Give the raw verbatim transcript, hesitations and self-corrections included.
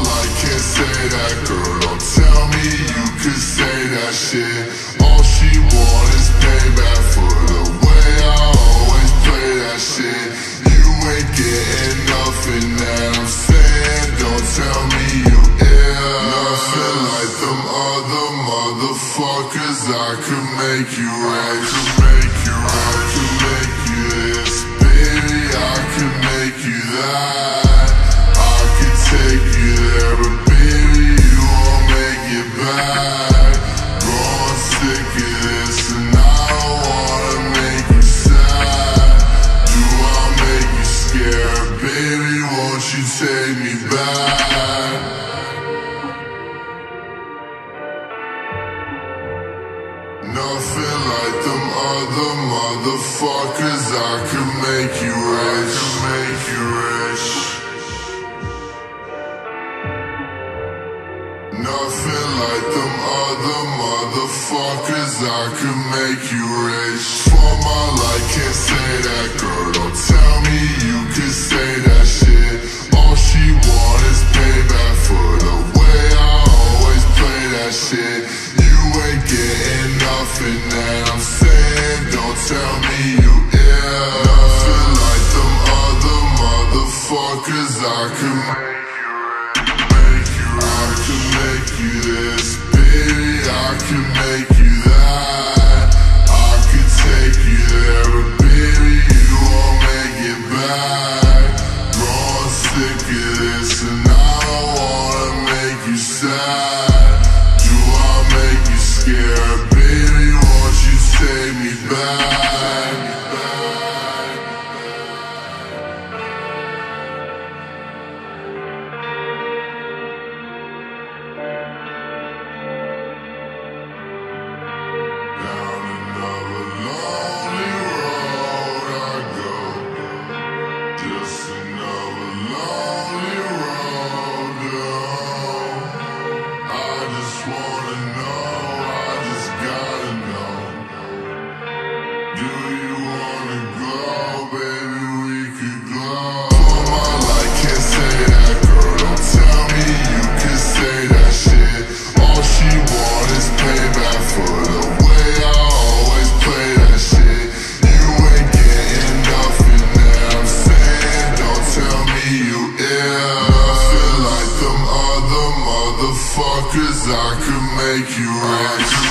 life, can't say that. Girl, don't tell me you could say that shit. All she want is payback for the way I always play that shit. You ain't getting nothing that I'm saying. Don't tell me you ill. Nothing like them other motherfuckers. I could make you rich. I could make you rich. I could make you this, baby. I could make you that. I could take you there, but baby, you won't make it back. Growing sick of this, and I don't wanna make you sad. Do I make you scared? Baby, won't you take me back? Nothing like them other motherfuckers. I could make you rich. I could make you rich. Nothing like them other motherfuckers. I could make you rich. For my life, can't say that. Girl, don't tell me you could say that shit. All she want is payback for the way I always play that shit. You ain't getting nothing that I'm saying. Don't tell me you ill. Nothing like them other motherfuckers. I could make you rich. I could make you this, baby. I could make you that. I could take you there, but baby, you won't make it back. Growing sick of this, and I don't wanna make you sad. Do I make you scared? Baby, won't you take me back? Down another lonely road I go. Just another lonely road to home. I just wanna know, I just gotta know. Do you wanna go, baby? We could go. For my life, can't say that. Girl, don't tell me you could say that shit. All she want is payback for the way I always play that shit. You ain't getting nothing that I'm saying. Don't tell me you ill. Nothing like them other motherfuckers. I could make you rich.